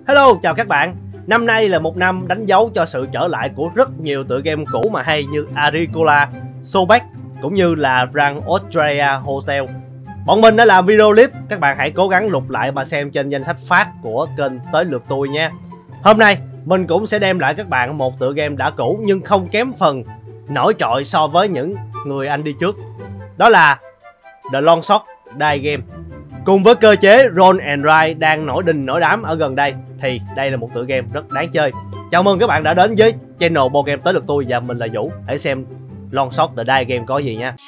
Hello, chào các bạn. Năm nay là một năm đánh dấu cho sự trở lại của rất nhiều tựa game cũ mà hay như Agricola, Sobek cũng như là Grand Australia Hotel. Bọn mình đã làm video clip, các bạn hãy cố gắng lục lại mà xem trên danh sách phát của kênh Tới Lượt Tôi nha. Hôm nay mình cũng sẽ đem lại các bạn một tựa game đã cũ nhưng không kém phần nổi trội so với những người anh đi trước. Đó là The Longshot Die Game. Cùng với cơ chế Roll and Ride đang nổi đình nổi đám ở gần đây thì đây là một tựa game rất đáng chơi. Chào mừng các bạn đã đến với channel Board Game Tới Lượt Tôi và mình là Vũ. Hãy xem Longshot The Die Game có gì nha.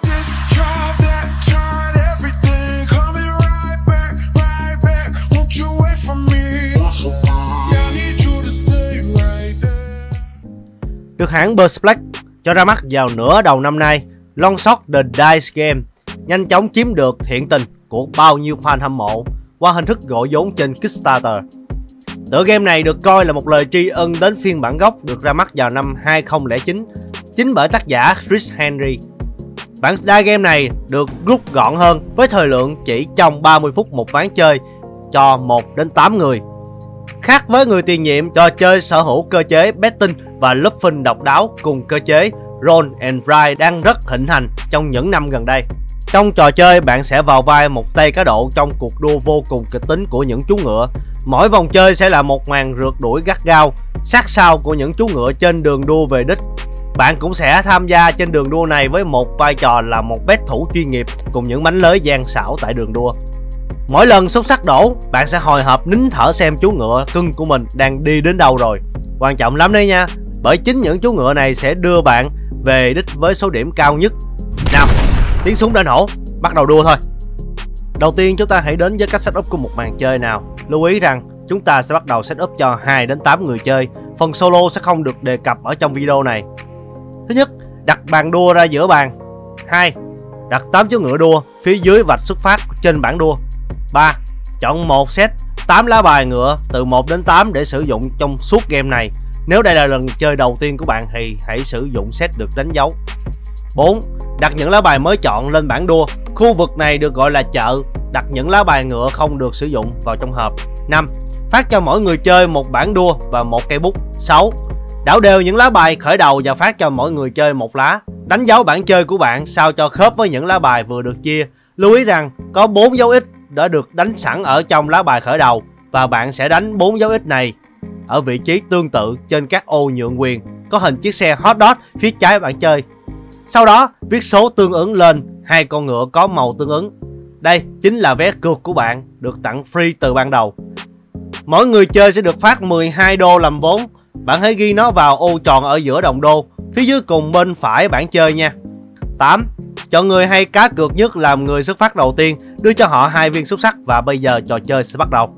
Được hãng Perspex cho ra mắt vào nửa đầu năm nay, Longshot The Dice Game nhanh chóng chiếm được thiện tình của bao nhiêu fan hâm mộ qua hình thức gọi vốn trên Kickstarter. Tựa game này được coi là một lời tri ân đến phiên bản gốc được ra mắt vào năm 2009, chính bởi tác giả Chris Henry. Bản die game này được rút gọn hơn với thời lượng chỉ trong 30 phút một ván chơi cho 1 đến 8 người. Khác với người tiền nhiệm, trò chơi sở hữu cơ chế betting và bluffing độc đáo cùng cơ chế Roll and Ride đang rất thịnh hành trong những năm gần đây. Trong trò chơi, bạn sẽ vào vai một tay cá độ trong cuộc đua vô cùng kịch tính của những chú ngựa. Mỗi vòng chơi sẽ là một màn rượt đuổi gắt gao, sát sao của những chú ngựa trên đường đua về đích. Bạn cũng sẽ tham gia trên đường đua này với một vai trò là một bet thủ chuyên nghiệp cùng những mánh lới gian xảo tại đường đua. Mỗi lần xúc sắc đổ, bạn sẽ hồi hộp nín thở xem chú ngựa cưng của mình đang đi đến đâu rồi. Quan trọng lắm đấy nha, bởi chính những chú ngựa này sẽ đưa bạn về đích với số điểm cao nhất. Nào, tiếng súng đã nổ, bắt đầu đua thôi. Đầu tiên chúng ta hãy đến với cách setup của một màn chơi nào. Lưu ý rằng chúng ta sẽ bắt đầu setup cho 2 đến 8 người chơi. Phần solo sẽ không được đề cập ở trong video này. Thứ nhất, đặt bàn đua ra giữa bàn. 2. Đặt 8 chú ngựa đua phía dưới vạch xuất phát trên bảng đua. 3. Chọn một set 8 lá bài ngựa từ 1 đến 8 để sử dụng trong suốt game này. Nếu đây là lần chơi đầu tiên của bạn thì hãy sử dụng set được đánh dấu. 4. Đặt những lá bài mới chọn lên bảng đua. Khu vực này được gọi là chợ. Đặt những lá bài ngựa không được sử dụng vào trong hộp. 5. Phát cho mỗi người chơi một bảng đua và một cây bút. 6. Đảo đều những lá bài khởi đầu và phát cho mỗi người chơi một lá. Đánh dấu bảng chơi của bạn sao cho khớp với những lá bài vừa được chia. Lưu ý rằng có 4 dấu X đã được đánh sẵn ở trong lá bài khởi đầu và bạn sẽ đánh 4 dấu X này ở vị trí tương tự trên các ô nhượng quyền có hình chiếc xe hot dot phía trái bảng chơi. Sau đó viết số tương ứng lên 2 con ngựa có màu tương ứng. Đây chính là vé cược của bạn được tặng free từ ban đầu. Mỗi người chơi sẽ được phát 12 đô làm vốn. Bạn hãy ghi nó vào ô tròn ở giữa đồng đô phía dưới cùng bên phải bảng chơi nha. 8. Chọn người hay cá cược nhất làm người xuất phát đầu tiên, đưa cho họ 2 viên xúc sắc và bây giờ trò chơi sẽ bắt đầu.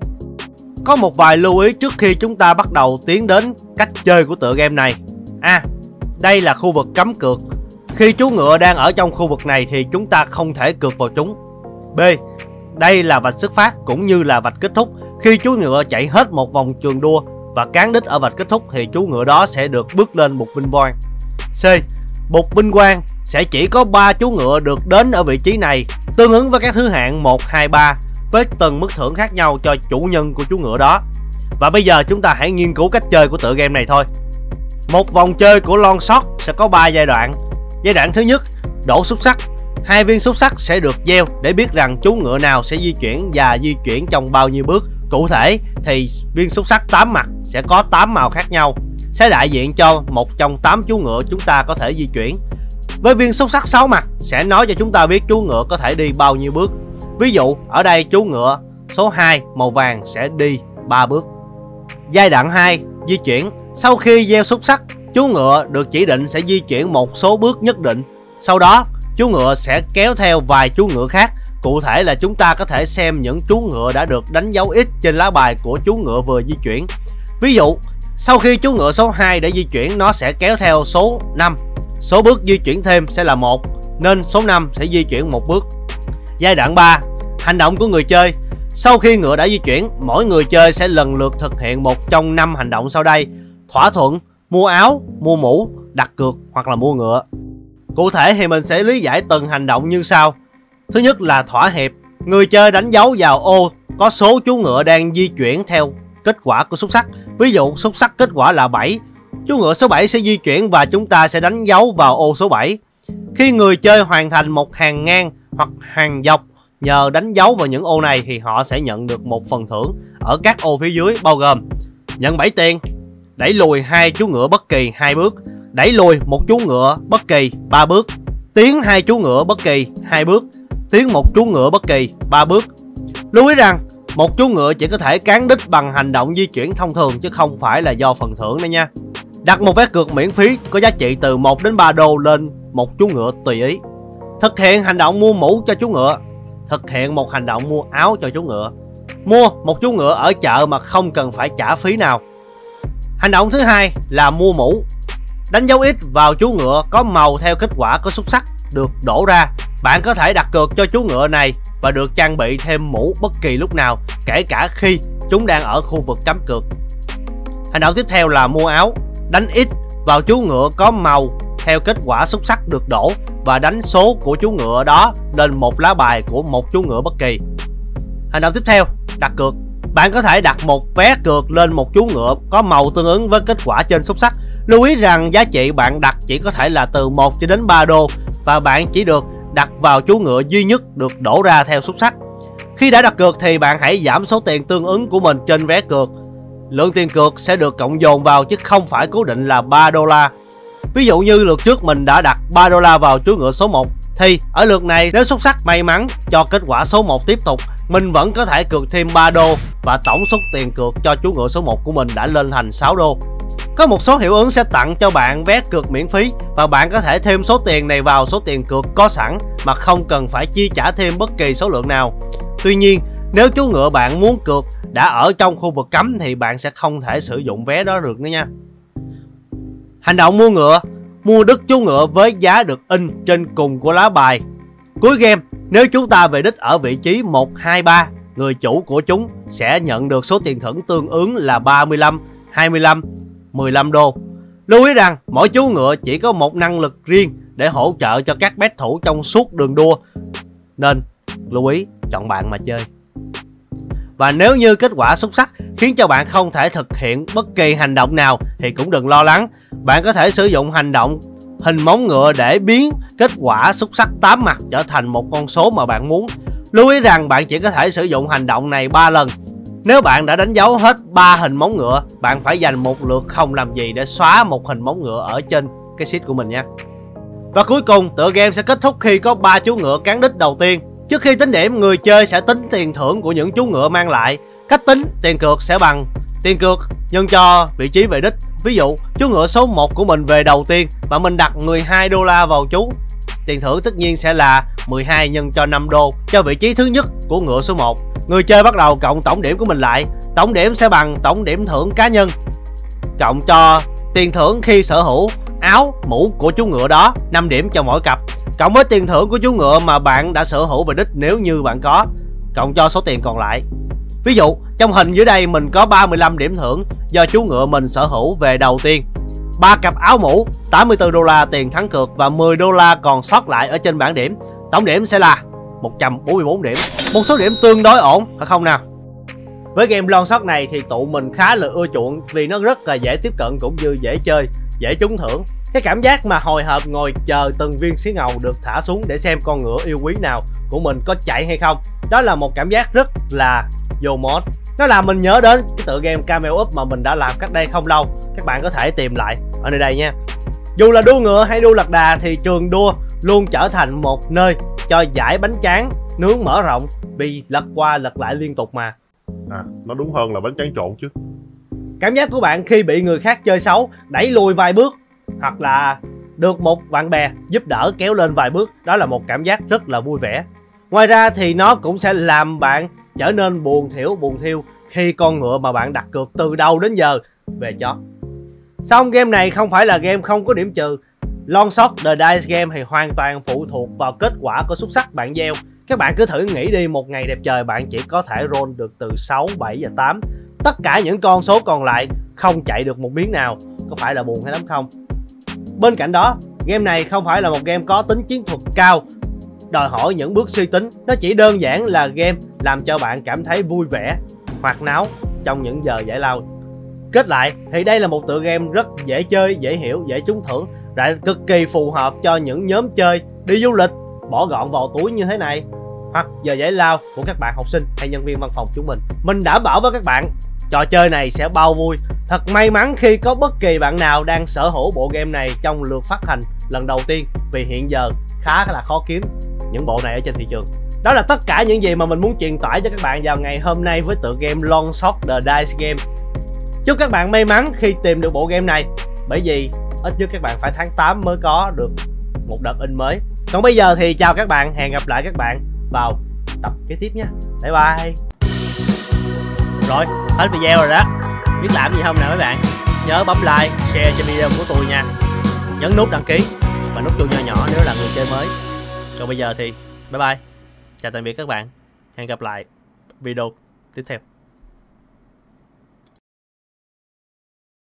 Có một vài lưu ý trước khi chúng ta bắt đầu tiến đến cách chơi của tựa game này. A. Đây là khu vực cấm cược. Khi chú ngựa đang ở trong khu vực này thì chúng ta không thể cược vào chúng. B. Đây là vạch xuất phát cũng như là vạch kết thúc. Khi chú ngựa chạy hết một vòng trường đua và cán đích ở vạch kết thúc thì chú ngựa đó sẽ được bước lên bục vinh quang. C. Bục vinh quang sẽ chỉ có 3 chú ngựa được đến ở vị trí này, tương ứng với các thứ hạng 1, 2, 3 với từng mức thưởng khác nhau cho chủ nhân của chú ngựa đó. Và bây giờ chúng ta hãy nghiên cứu cách chơi của tựa game này thôi. Một vòng chơi của Longshot sẽ có 3 giai đoạn. Giai đoạn thứ nhất, đổ xúc sắc. 2 viên xúc sắc sẽ được gieo để biết rằng chú ngựa nào sẽ di chuyển và di chuyển trong bao nhiêu bước. Cụ thể thì viên xúc sắc 8 mặt sẽ có 8 màu khác nhau, sẽ đại diện cho một trong 8 chú ngựa chúng ta có thể di chuyển. Với viên xúc sắc 6 mặt sẽ nói cho chúng ta biết chú ngựa có thể đi bao nhiêu bước. Ví dụ ở đây chú ngựa số 2 màu vàng sẽ đi 3 bước. Giai đoạn 2, di chuyển. Sau khi gieo xúc sắc, chú ngựa được chỉ định sẽ di chuyển một số bước nhất định. Sau đó chú ngựa sẽ kéo theo vài chú ngựa khác. Cụ thể là chúng ta có thể xem những chú ngựa đã được đánh dấu X trên lá bài của chú ngựa vừa di chuyển. Ví dụ sau khi chú ngựa số 2 đã di chuyển, nó sẽ kéo theo số 5. Số bước di chuyển thêm sẽ là 1, nên số 5 sẽ di chuyển một bước. Giai đoạn 3, hành động của người chơi. Sau khi ngựa đã di chuyển, mỗi người chơi sẽ lần lượt thực hiện một trong 5 hành động sau đây: thỏa thuận, mua áo, mua mũ, đặt cược hoặc là mua ngựa. Cụ thể thì mình sẽ lý giải từng hành động như sau. Thứ nhất là thỏa hiệp. Người chơi đánh dấu vào ô có số chú ngựa đang di chuyển theo kết quả của xúc xắc. Ví dụ xúc xắc kết quả là 7, chú ngựa số 7 sẽ di chuyển và chúng ta sẽ đánh dấu vào ô số 7. Khi người chơi hoàn thành một hàng ngang hoặc hàng dọc nhờ đánh dấu vào những ô này thì họ sẽ nhận được một phần thưởng ở các ô phía dưới, bao gồm nhận 7 tiền, đẩy lùi 2 chú ngựa bất kỳ 2 bước, đẩy lùi một chú ngựa bất kỳ 3 bước, tiến 2 chú ngựa bất kỳ 2 bước, tiến một chú ngựa bất kỳ 3 bước. Lưu ý rằng một chú ngựa chỉ có thể cán đích bằng hành động di chuyển thông thường chứ không phải là do phần thưởng đây nha. Đặt một vé cược miễn phí có giá trị từ 1 đến 3 đô lên một chú ngựa tùy ý. Thực hiện hành động mua mũ cho chú ngựa. Thực hiện một hành động mua áo cho chú ngựa. Mua một chú ngựa ở chợ mà không cần phải trả phí nào. Hành động thứ hai là mua mũ. Đánh dấu X vào chú ngựa có màu theo kết quả có xúc xắc được đổ ra. Bạn có thể đặt cược cho chú ngựa này và được trang bị thêm mũ bất kỳ lúc nào, kể cả khi chúng đang ở khu vực cấm cược. Hành động tiếp theo là mua áo. Đánh X vào chú ngựa có màu theo kết quả xúc xắc được đổ và đánh số của chú ngựa đó lên một lá bài của một chú ngựa bất kỳ. Hành động tiếp theo, đặt cược. Bạn có thể đặt một vé cược lên một chú ngựa có màu tương ứng với kết quả trên xúc xắc. Lưu ý rằng giá trị bạn đặt chỉ có thể là từ 1 cho đến 3 đô và bạn chỉ được đặt vào chú ngựa duy nhất được đổ ra theo xúc xắc. Khi đã đặt cược thì bạn hãy giảm số tiền tương ứng của mình trên vé cược. Lượng tiền cược sẽ được cộng dồn vào chứ không phải cố định là 3 đô la. Ví dụ như lượt trước mình đã đặt 3 đô la vào chú ngựa số 1 thì ở lượt này nếu xúc xắc may mắn cho kết quả số 1 tiếp tục, mình vẫn có thể cược thêm 3 đô và tổng số tiền cược cho chú ngựa số 1 của mình đã lên thành 6 đô. Có một số hiệu ứng sẽ tặng cho bạn vé cược miễn phí và bạn có thể thêm số tiền này vào số tiền cược có sẵn mà không cần phải chi trả thêm bất kỳ số lượng nào. Tuy nhiên, nếu chú ngựa bạn muốn cược đã ở trong khu vực cấm thì bạn sẽ không thể sử dụng vé đó được nữa nha. Hành động mua ngựa. Mua đứt chú ngựa với giá được in trên cùng của lá bài. Cuối game, nếu chúng ta về đích ở vị trí 1, 2, 3, người chủ của chúng sẽ nhận được số tiền thưởng tương ứng là 35, 25, 15 đô. Lưu ý rằng mỗi chú ngựa chỉ có một năng lực riêng để hỗ trợ cho các bet thủ trong suốt đường đua, nên lưu ý chọn bạn mà chơi. Và nếu như kết quả xúc xắc khiến cho bạn không thể thực hiện bất kỳ hành động nào thì cũng đừng lo lắng. Bạn có thể sử dụng hành động hình móng ngựa để biến kết quả xúc xắc 8 mặt trở thành một con số mà bạn muốn. Lưu ý rằng bạn chỉ có thể sử dụng hành động này 3 lần. Nếu bạn đã đánh dấu hết 3 hình móng ngựa, bạn phải dành một lượt không làm gì để xóa một hình móng ngựa ở trên cái sheet của mình nha. Và cuối cùng, tựa game sẽ kết thúc khi có 3 chú ngựa cán đích đầu tiên. Trước khi tính điểm, người chơi sẽ tính tiền thưởng của những chú ngựa mang lại. Cách tính tiền cược sẽ bằng tiền cược nhân cho vị trí về đích. Ví dụ, chú ngựa số 1 của mình về đầu tiên và mình đặt 12 đô la vào chú. Tiền thưởng tất nhiên sẽ là 12 nhân cho 5 đô cho vị trí thứ nhất của ngựa số 1. Người chơi bắt đầu cộng tổng điểm của mình lại. Tổng điểm sẽ bằng tổng điểm thưởng cá nhân cộng cho tiền thưởng khi sở hữu áo, mũ của chú ngựa đó, 5 điểm cho mỗi cặp, cộng với tiền thưởng của chú ngựa mà bạn đã sở hữu về đích nếu như bạn có, cộng cho số tiền còn lại. Ví dụ, trong hình dưới đây mình có 35 điểm thưởng do chú ngựa mình sở hữu về đầu tiên, 3 cặp áo mũ, 84 đô la tiền thắng cược và 10 đô la còn sót lại ở trên bảng điểm. Tổng điểm sẽ là 144 điểm. Một số điểm tương đối ổn, phải không nào? Với game Longshot này thì tụi mình khá là ưa chuộng vì nó rất là dễ tiếp cận cũng như dễ chơi, dễ trúng thưởng. Cái cảm giác mà hồi hộp ngồi chờ từng viên xí ngầu được thả xuống để xem con ngựa yêu quý nào của mình có chạy hay không, đó là một cảm giác rất là vô mod. Nó làm mình nhớ đến cái tựa game Camel Up mà mình đã làm cách đây không lâu. Các bạn có thể tìm lại ở nơi đây nha. Dù là đua ngựa hay đua lật đà thì trường đua luôn trở thành một nơi cho giải bánh tráng nướng mở rộng vì lật qua lật lại liên tục mà. Nó đúng hơn là bánh tráng trộn chứ. Cảm giác của bạn khi bị người khác chơi xấu đẩy lùi vài bước hoặc là được một bạn bè giúp đỡ kéo lên vài bước, đó là một cảm giác rất là vui vẻ. Ngoài ra thì nó cũng sẽ làm bạn trở nên buồn thiu khi con ngựa mà bạn đặt cược từ đầu đến giờ về chó. Xong game này không phải là game không có điểm trừ. Longshot The Dice Game thì hoàn toàn phụ thuộc vào kết quả của xúc xắc bạn gieo. Các bạn cứ thử nghĩ đi, một ngày đẹp trời bạn chỉ có thể roll được từ 6, 7 và 8. Tất cả những con số còn lại không chạy được một miếng nào. Có phải là buồn hay lắm không? Bên cạnh đó, game này không phải là một game có tính chiến thuật cao, đòi hỏi những bước suy tính. Nó chỉ đơn giản là game làm cho bạn cảm thấy vui vẻ, hoạt náo trong những giờ giải lao. Kết lại thì đây là một tựa game rất dễ chơi, dễ hiểu, dễ trúng thưởng, lại cực kỳ phù hợp cho những nhóm chơi đi du lịch, bỏ gọn vào túi như thế này, hoặc giờ giải lao của các bạn học sinh hay nhân viên văn phòng chúng mình. Mình đảm bảo với các bạn, trò chơi này sẽ bao vui. Thật may mắn khi có bất kỳ bạn nào đang sở hữu bộ game này trong lượt phát hành lần đầu tiên, vì hiện giờ khá là khó kiếm những bộ này ở trên thị trường. Đó là tất cả những gì mà mình muốn truyền tải cho các bạn vào ngày hôm nay với tựa game Longshot The Dice Game. Chúc các bạn may mắn khi tìm được bộ game này, bởi vì ít nhất các bạn phải tháng 8 mới có được một đợt in mới. Còn bây giờ thì chào các bạn, hẹn gặp lại các bạn vào tập kế tiếp nha. Bye bye. Rồi, hết video rồi đó. Biết làm gì không nè mấy bạn? Nhớ bấm like, share cho video của tôi nha. Nhấn nút đăng ký và nút chuông nhỏ nếu là người chơi mới. Còn bây giờ thì bye bye. Chào tạm biệt các bạn. Hẹn gặp lại video tiếp theo.